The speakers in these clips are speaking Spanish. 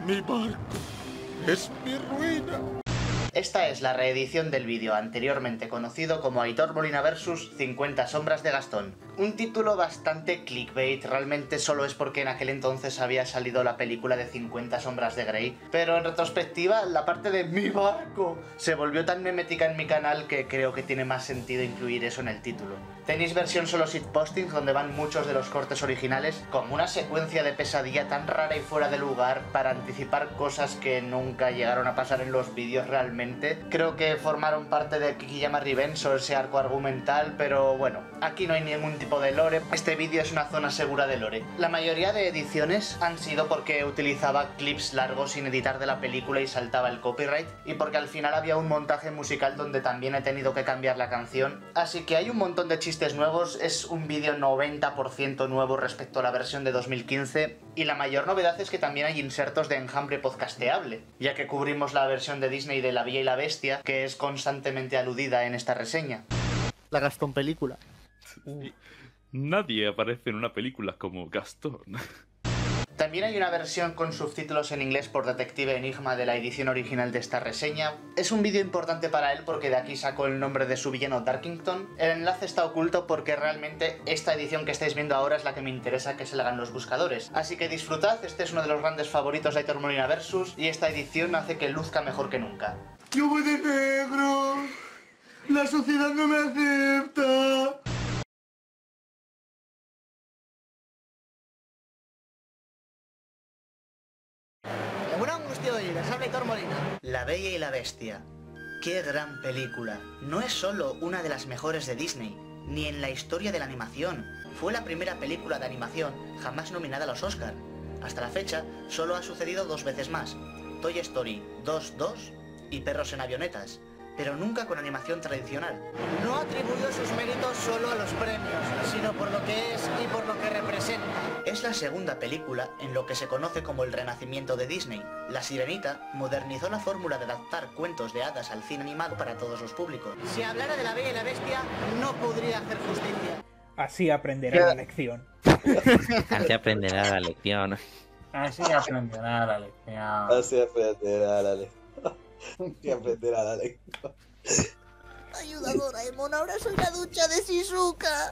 Mi barco es mi ruina. Esta es la reedición del vídeo anteriormente conocido como Aitor Molina vs 50 sombras de Gastón. Un título bastante clickbait, realmente solo es porque en aquel entonces había salido la película de 50 sombras de Grey, pero en retrospectiva la parte de mi barco se volvió tan memética en mi canal que creo que tiene más sentido incluir eso en el título. Tenéis versión solo shitposting donde van muchos de los cortes originales, como una secuencia de pesadilla tan rara y fuera de lugar para anticipar cosas que nunca llegaron a pasar en los vídeos realmente. Creo que formaron parte de Kikiyama Revenge o ese arco argumental, pero bueno, aquí no hay ningún tipo de lore. Este vídeo es una zona segura de lore. La mayoría de ediciones han sido porque utilizaba clips largos sin editar de la película y saltaba el copyright, y porque al final había un montaje musical donde también he tenido que cambiar la canción, así que hay un montón de chistes nuevos. Es un vídeo 90% nuevo respecto a la versión de 2015, y la mayor novedad es que también hay insertos de enjambre podcasteable, ya que cubrimos la versión de Disney de La Bella y la Bestia, que es constantemente aludida en esta reseña. La Gastón película. Nadie aparece en una película como Gastón. También hay una versión con subtítulos en inglés por Detective Enigma de la edición original de esta reseña. Es un vídeo importante para él porque de aquí sacó el nombre de su villano Darkington. El enlace está oculto porque realmente esta edición que estáis viendo ahora es la que me interesa que se le hagan los buscadores. Así que disfrutad, este es uno de los grandes favoritos de Aitor Molina Versus, y esta edición hace que luzca mejor que nunca. Yo voy de negro. La sociedad no me acepta. Una angustia de oír, habla Aitor Molina. La Bella y la Bestia. ¡Qué gran película! No es solo una de las mejores de Disney, ni en la historia de la animación. Fue la primera película de animación jamás nominada a los Oscar. Hasta la fecha, solo ha sucedido 2 veces más. Toy Story 2.2 y Perros en avionetas, pero nunca con animación tradicional. No atribuyó sus méritos solo a los premios, sino por lo que es y por lo que representa. Es la segunda película en lo que se conoce como el renacimiento de Disney. La Sirenita modernizó la fórmula de adaptar cuentos de hadas al cine animado para todos los públicos. Si hablara de La Bella y la Bestia, no podría hacer justicia. Así aprenderá la lección. Así aprenderá la lección. Así aprenderá la lección. Así aprenderá la lección. Así aprenderá la lección. Ayuda, Doraemon, ahora soy la ducha de Shizuka.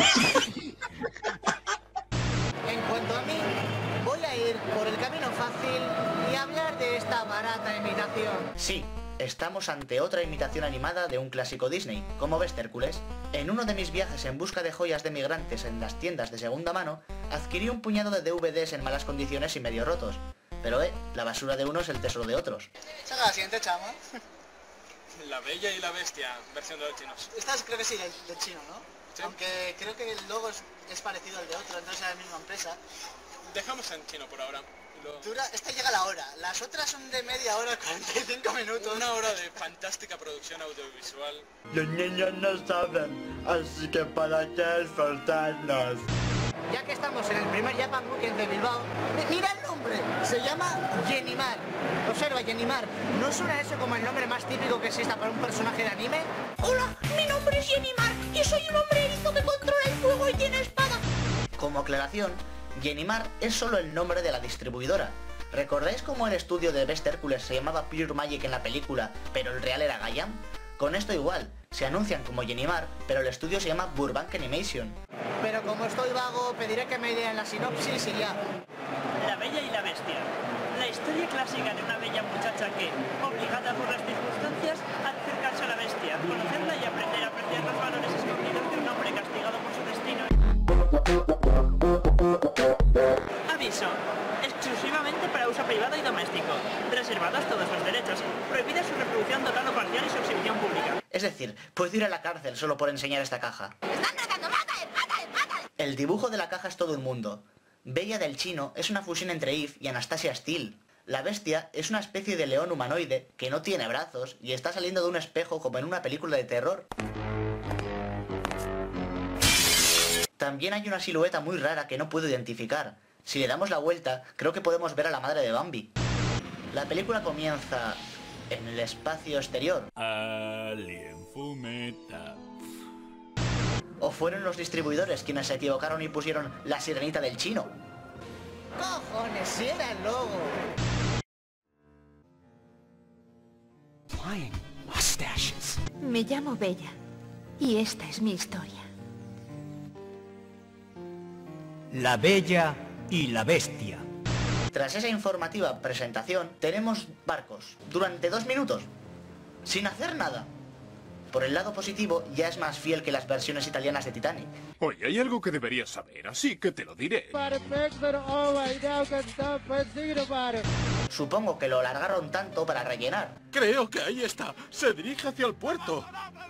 En cuanto a mí, voy a ir por el camino fácil y hablar de esta barata imitación. Sí, estamos ante otra imitación animada de un clásico Disney. ¿Cómo ves, Hércules? En uno de mis viajes en busca de joyas de migrantes en las tiendas de segunda mano, adquirí un puñado de DVDs en malas condiciones y medio rotos. Pero la basura de uno es el tesoro de otros. Saca la siguiente, chama. La Bella y la Bestia, versión de los chinos. Esta creo que sí, del chino, ¿no? ¿Sí? Aunque creo que el logo es parecido al de otro, entonces es la misma empresa. Dejamos en chino por ahora. Esta llega la hora, las otras son de media hora, 45 minutos. Una hora de fantástica producción audiovisual. Los niños no saben, así que para qué soltarnos. Ya que estamos en el primer Japan Weekend de Bilbao, mira el nombre, se llama Genimar. Observa, Genimar, ¿no suena eso como el nombre más típico que exista para un personaje de anime? Hola, mi nombre es Genimar y soy un hombre erizo que controla el fuego y tiene espada. Como aclaración, Genimar es solo el nombre de la distribuidora. ¿Recordáis cómo el estudio de Best Hércules se llamaba Pure Magic en la película, pero el real era Gaiam? Con esto igual, se anuncian como Genimar, pero el estudio se llama Burbank Animation. Pero como estoy vago, pediré que me lean la sinopsis y ya. La Bella y la Bestia. La historia clásica de una bella muchacha que, obligada por las circunstancias, ha de acercarse a la bestia, conocerla y aprender a apreciar los valores escondidos de un hombre castigado por su destino. Aviso. Exclusivamente para uso privado y doméstico. Reservados todos los derechos. Prohibida su reproducción total o parcial y su exhibición pública. Es decir, puedo ir a la cárcel solo por enseñar esta caja. ¡Están tratando! ¡Mátale! ¡Mátale! ¡Mátale! El dibujo de la caja es todo un mundo. Bella del chino es una fusión entre Eve y Anastasia Steele. La bestia es una especie de león humanoide que no tiene brazos y está saliendo de un espejo como en una película de terror. También hay una silueta muy rara que no puedo identificar. Si le damos la vuelta, creo que podemos ver a la madre de Bambi. La película comienza en el espacio exterior. Alien Fumeta. ¿O fueron los distribuidores quienes se equivocaron y pusieron La Sirenita del chino? ¡Cojones! ¡Si era el logo! Me llamo Bella y esta es mi historia. La Bella y la Bestia. Tras esa informativa presentación, tenemos barcos durante 2 minutos, sin hacer nada. Por el lado positivo, ya es más fiel que las versiones italianas de Titanic. Oye, hay algo que deberías saber, así que te lo diré. Supongo que lo alargaron tanto para rellenar. Creo que ahí está. Se dirige hacia el puerto.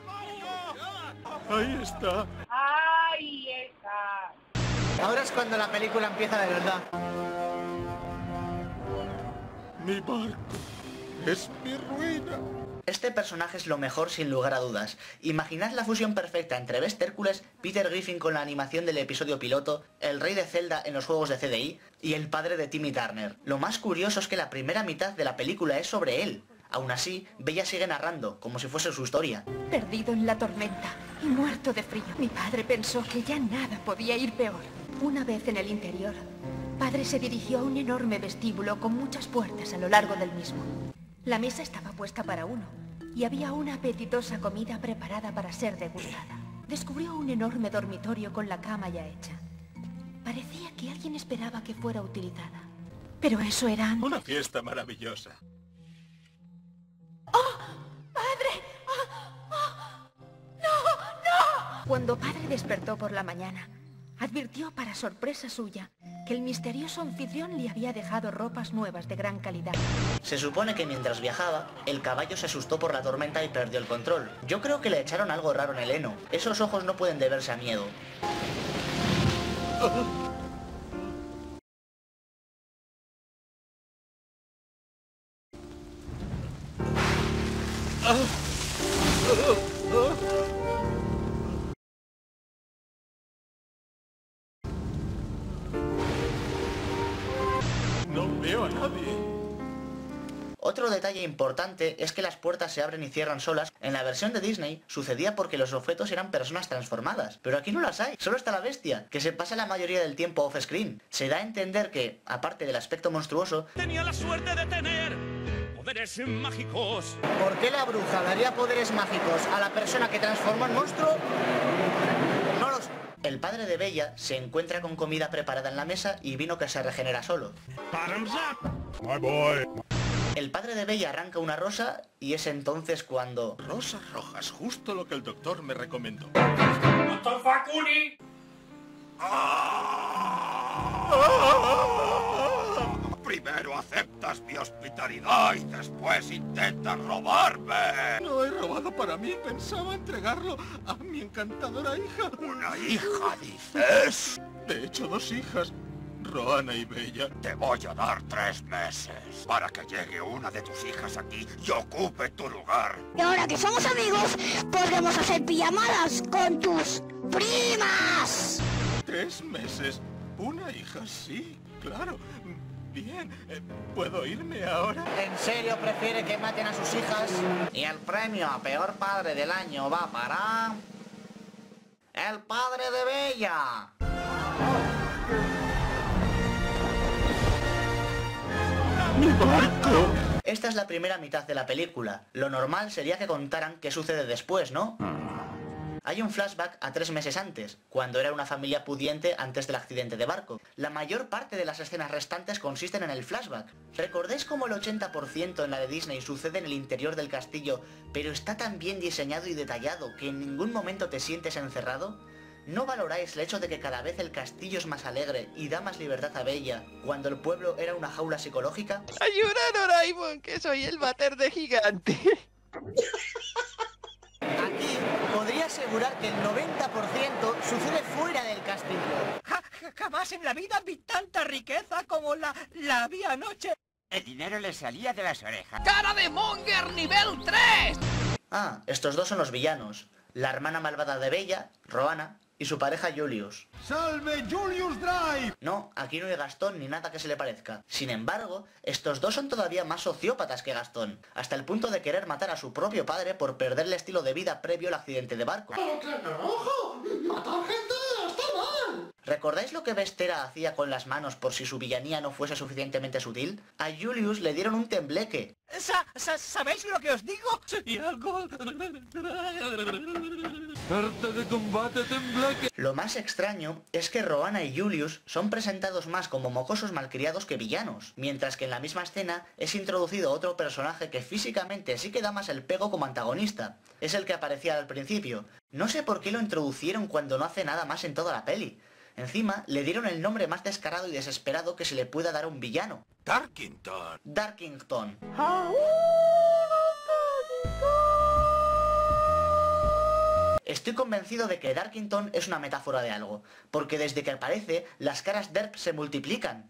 Ahí está. Ahí está. Ahora es cuando la película empieza de verdad. Mi barco es mi ruina. Este personaje es lo mejor sin lugar a dudas. Imaginad la fusión perfecta entre Best Hércules, Peter Griffin con la animación del episodio piloto, el rey de Zelda en los juegos de CDI y el padre de Timmy Turner. Lo más curioso es que la primera mitad de la película es sobre él. Aún así, Bella sigue narrando, como si fuese su historia. Perdido en la tormenta y muerto de frío. Mi padre pensó que ya nada podía ir peor. Una vez en el interior, padre se dirigió a un enorme vestíbulo con muchas puertas a lo largo del mismo. La mesa estaba puesta para uno y había una apetitosa comida preparada para ser degustada. Descubrió un enorme dormitorio con la cama ya hecha. Parecía que alguien esperaba que fuera utilizada. Pero eso era... Una fiesta maravillosa. ¡Oh! ¡Padre! ¡Oh! ¡Oh! ¡No! ¡No! Cuando padre despertó por la mañana, advirtió para sorpresa suya que el misterioso anfitrión le había dejado ropas nuevas de gran calidad. Se supone que mientras viajaba, el caballo se asustó por la tormenta y perdió el control. Yo creo que le echaron algo raro en el heno. Esos ojos no pueden deberse a miedo. No veo a nadie. Otro detalle importante es que las puertas se abren y cierran solas. En la versión de Disney sucedía porque los objetos eran personas transformadas, pero aquí no las hay, solo está la bestia, que se pasa la mayoría del tiempo off-screen. Se da a entender que, aparte del aspecto monstruoso, Tenía la suerte de tener poderes mágicos. ¿por qué la bruja daría poderes mágicos a la persona que transformó en monstruo? No lo sé. El padre de Bella se encuentra con comida preparada en la mesa y vino que se regenera solo. Bottoms up. My boy. El padre de Bella arranca una rosa y es entonces cuando... Rosas rojas, justo lo que el doctor me recomendó. ¡Doctor Facuni! Primero aceptas mi hospitalidad y después intentas robarme. No he robado para mí, pensaba entregarlo a mi encantadora hija. ¿Una hija, dices? De hecho, 2 hijas. Roana y Bella. Te voy a dar 3 meses para que llegue una de tus hijas aquí y ocupe tu lugar. Y ahora que somos amigos, podremos hacer pijamadas con tus primas. 3 meses. Una hija, sí, claro. Bien, ¿puedo irme ahora? ¿En serio prefiere que maten a sus hijas? Y el premio a peor padre del año va para... ¡el padre de Bella! ¡Mi barco! Esta es la primera mitad de la película. Lo normal sería que contaran qué sucede después, ¿no? Hay un flashback a 3 meses antes, cuando era una familia pudiente antes del accidente de barco. La mayor parte de las escenas restantes consisten en el flashback. ¿Recordáis cómo el 80% en la de Disney sucede en el interior del castillo, pero está tan bien diseñado y detallado que en ningún momento te sientes encerrado? ¿No valoráis el hecho de que cada vez el castillo es más alegre y da más libertad a Bella, cuando el pueblo era una jaula psicológica? ¡Ayuda, Doraemon, que soy el váter de gigante! Aquí podría asegurar que el 90% sucede fuera del castillo. Jamás en la vida vi tanta riqueza como la vi anoche. El dinero le salía de las orejas. ¡Cara de Monger nivel 3! Ah, estos dos son los villanos. La hermana malvada de Bella, Roana, y su pareja Julius. ¡Salve Julius Drive! No, aquí no hay Gastón ni nada que se le parezca. Sin embargo, estos dos son todavía más sociópatas que Gastón, hasta el punto de querer matar a su propio padre por perder el estilo de vida previo al accidente de barco. ¡Pero qué enojo! ¡Matar gente está mal! ¿Recordáis lo que Vestera hacía con las manos por si su villanía no fuese suficientemente sutil? A Julius le dieron un tembleque. ¿Sabéis lo que os digo? Sería algo... ¡Arte de combate tembleque! Lo más extraño es que Rohanna y Julius son presentados más como mocosos malcriados que villanos, mientras que en la misma escena es introducido otro personaje que físicamente sí que da más el pego como antagonista. Es el que aparecía al principio. No sé por qué lo introducieron cuando no hace nada más en toda la peli. Encima, le dieron el nombre más descarado y desesperado que se le pueda dar a un villano. Darkington. Darkington. Estoy convencido de que Darkington es una metáfora de algo, porque desde que aparece, las caras Derp se multiplican.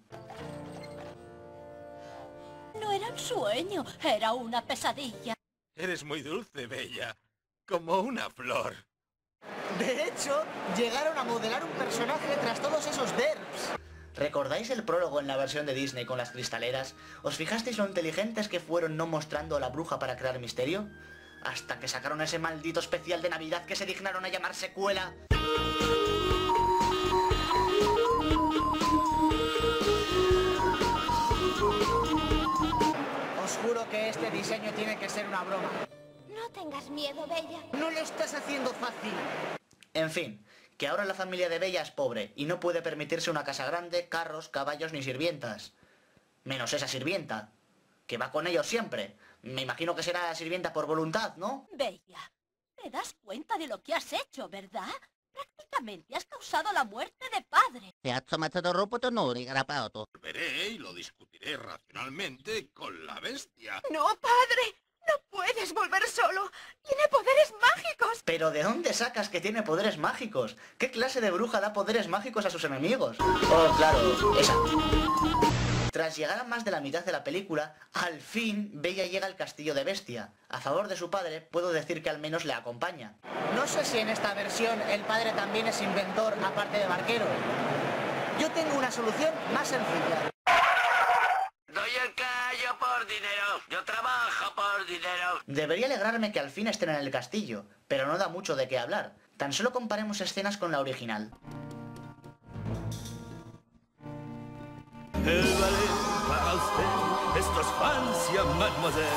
No era un sueño, era una pesadilla. Eres muy dulce, Bella. Como una flor. De hecho, llegaron a modelar un personaje tras todos esos derps. ¿Recordáis el prólogo en la versión de Disney con las cristaleras? ¿Os fijasteis lo inteligentes que fueron no mostrando a la bruja para crear misterio? Hasta que sacaron ese maldito especial de Navidad que se dignaron a llamar secuela. Os juro que este diseño tiene que ser una broma. No tengas miedo, Bella. No lo estás haciendo fácil. En fin, que ahora la familia de Bella es pobre y no puede permitirse una casa grande, carros, caballos ni sirvientas. Menos esa sirvienta, que va con ellos siempre. Me imagino que será sirvienta por voluntad, ¿no? Bella, te das cuenta de lo que has hecho, ¿verdad? Prácticamente has causado la muerte de padre. Veré y lo discutiré racionalmente con la bestia. ¡No, padre! ¡No puedes volver solo! ¡Tiene poderes mágicos! ¿Pero de dónde sacas que tiene poderes mágicos? ¿Qué clase de bruja da poderes mágicos a sus enemigos? Oh, claro, esa. Tras llegar a más de la mitad de la película, al fin Bella llega al castillo de Bestia. A favor de su padre, puedo decir que al menos le acompaña. No sé si en esta versión el padre también es inventor, aparte de barquero. Yo tengo una solución más sencilla. Doy el callo por dinero. Yo trabajo por dinero. Debería alegrarme que al fin estén en el castillo, pero no da mucho de qué hablar. Tan solo comparemos escenas con la original. El ballet para usted, esto es Francia, mademoiselle.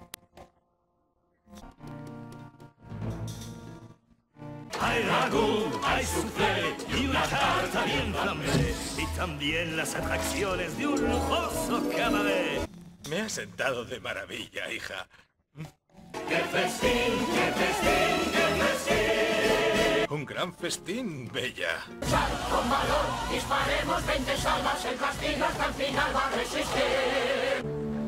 Hay ragú, hay soufflé y una tarta bien flambé. Y también las atracciones de un lujoso cabaret. Me ha sentado de maravilla, hija. ¡Qué festín, qué festín, qué festín! Un gran festín, Bella. ¡Sal con valor! ¡Disparemos 20 salvas! ¡El castillo hasta el final va a resistir!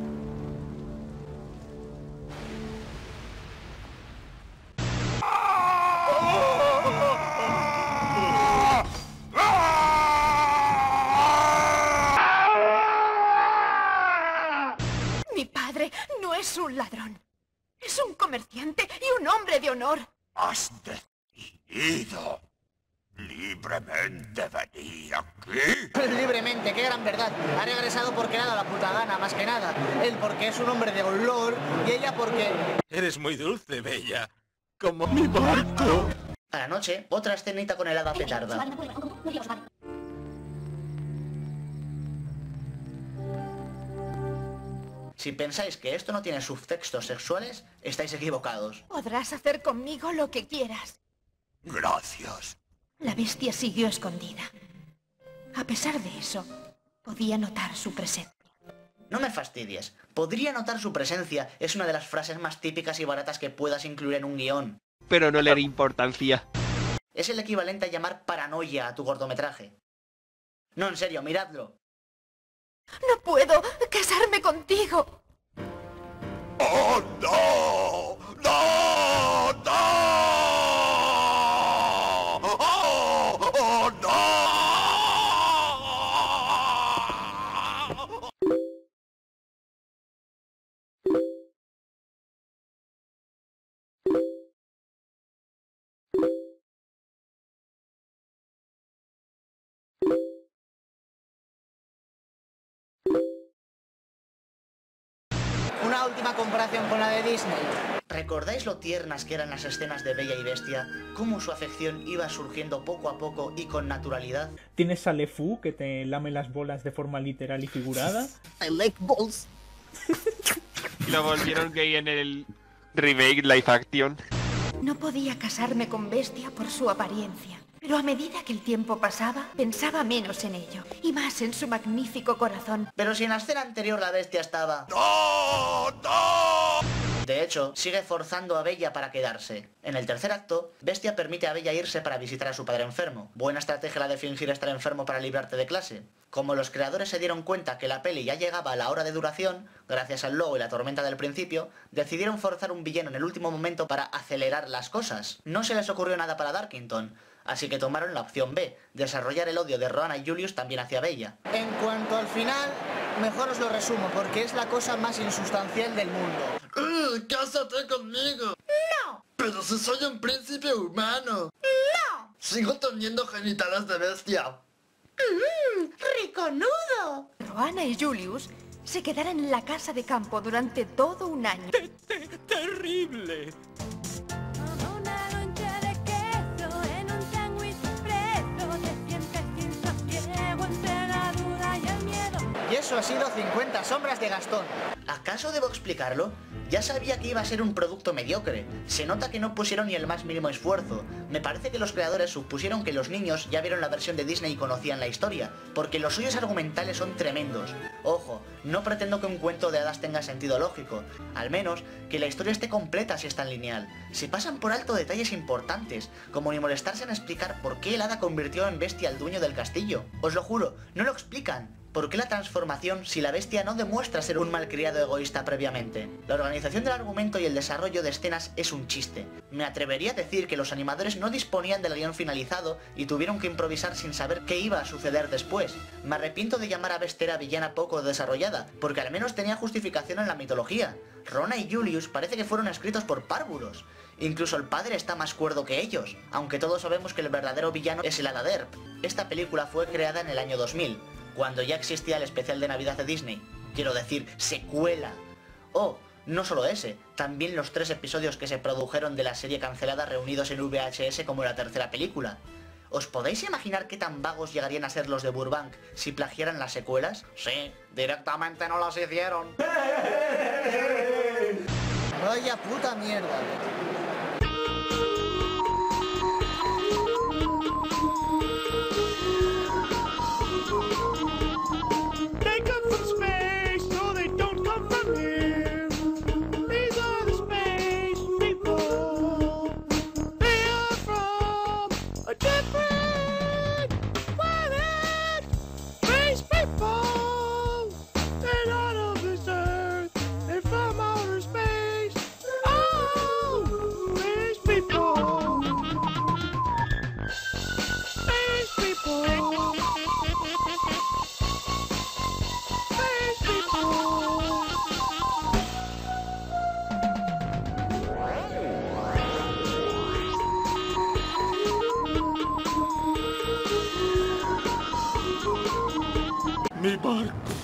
Mi padre no es un ladrón. Es un comerciante y un hombre de honor. Has decidido libremente venir aquí. Libremente, qué gran verdad. Ha regresado porque le ha dado la puta gana, más que nada. Él porque es un hombre de olor y ella porque... Eres muy dulce, Bella. Como mi barco. A la noche, otra escenita con el hada petarda. Si pensáis que esto no tiene subtextos sexuales, estáis equivocados. Podrás hacer conmigo lo que quieras. Gracias. La bestia siguió escondida. A pesar de eso, podía notar su presencia. No me fastidies. Podría notar su presencia es una de las frases más típicas y baratas que puedas incluir en un guión. Pero no le da importancia. Es el equivalente a llamar paranoia a tu cortometraje. No, en serio, miradlo. ¡No puedo casarme contigo! ¡Oh, no! ¡No! ¡No! una última comparación con la de Disney. ¿Recordáis lo tiernas que eran las escenas de Bella y Bestia? Cómo su afección iba surgiendo poco a poco y con naturalidad. Tienes a LeFou que te lame las bolas de forma literal y figurada. I like balls. Y lo volvieron gay en el remake live action. No podía casarme con Bestia por su apariencia. Pero a medida que el tiempo pasaba, pensaba menos en ello, y más en su magnífico corazón. Pero si en la escena anterior la Bestia estaba... ¡No! ¡No! De hecho, sigue forzando a Bella para quedarse. En el tercer acto, Bestia permite a Bella irse para visitar a su padre enfermo. Buena estrategia la de fingir estar enfermo para librarte de clase. Como los creadores se dieron cuenta que la peli ya llegaba a la hora de duración, gracias al logo y la tormenta del principio, decidieron forzar un villano en el último momento para acelerar las cosas. No se les ocurrió nada para Darkington, así que tomaron la opción B, desarrollar el odio de Rohanna y Julius también hacia Bella. En cuanto al final, mejor os lo resumo, porque es la cosa más insustancial del mundo. ¡Cásate conmigo! ¡No! ¡Pero si soy un príncipe humano! ¡No! ¡Sigo teniendo genitales de bestia! ¡Riconudo! Rohanna y Julius se quedaron en la casa de campo durante todo un año. ¡Terrible! Una loncha de queso en un sándwich preso. Te sientes sin sosiego entre la duda y el miedo. Y eso ha sido 50 sombras de Gastón. ¿Acaso debo explicarlo? Ya sabía que iba a ser un producto mediocre. Se nota que no pusieron ni el más mínimo esfuerzo. Me parece que los creadores supusieron que los niños ya vieron la versión de Disney y conocían la historia, porque los suyos argumentales son tremendos. Ojo, no pretendo que un cuento de hadas tenga sentido lógico. Al menos, que la historia esté completa si es tan lineal. Se pasan por alto detalles importantes, como ni molestarse en explicar por qué el hada convirtió en bestia al dueño del castillo. Os lo juro, no lo explican. ¿Por qué la transformación si la bestia no demuestra ser un malcriado egoísta previamente? La organización del argumento y el desarrollo de escenas es un chiste. Me atrevería a decir que los animadores no disponían del guión finalizado y tuvieron que improvisar sin saber qué iba a suceder después. Me arrepiento de llamar a Bestera villana poco desarrollada, porque al menos tenía justificación en la mitología. Rohanna y Julius parece que fueron escritos por párvulos. Incluso el padre está más cuerdo que ellos, aunque todos sabemos que el verdadero villano es el hada Derp. Esta película fue creada en el año 2000. Cuando ya existía el especial de Navidad de Disney. Quiero decir, secuela. Oh, no solo ese, también los 3 episodios que se produjeron de la serie cancelada reunidos en VHS como la tercera película. ¿Os podéis imaginar qué tan vagos llegarían a ser los de Burbank si plagiaran las secuelas? Sí, directamente no las hicieron. Vaya puta mierda. Mi barco.